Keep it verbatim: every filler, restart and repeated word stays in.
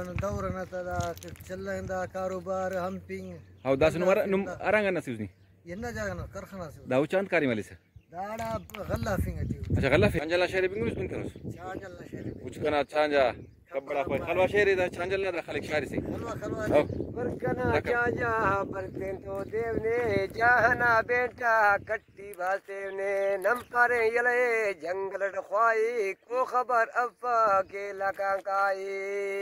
सन Durand तदा चलंदा कारोबार humping how दास नुमर नुम अरंगन नसीउनी यन्ना जागन करखना से दाऊ चांद कारी माली से दाड़ा गल्ला फिंगती अच्छा गल्ला फिंग अंजला शहर बिंगुस बिन करोस चांजल ना शहर कुछ कना चांजा कबड़ा पर खलवा शहर दा चांजल ना खाली शहर से खलवा खलवा बरकना चांजा बरतें तो देवने जहना बेटा कट्टी भासे ने नम पारे यले जंगल ख्वाई को खबर अफा के लकांकाई।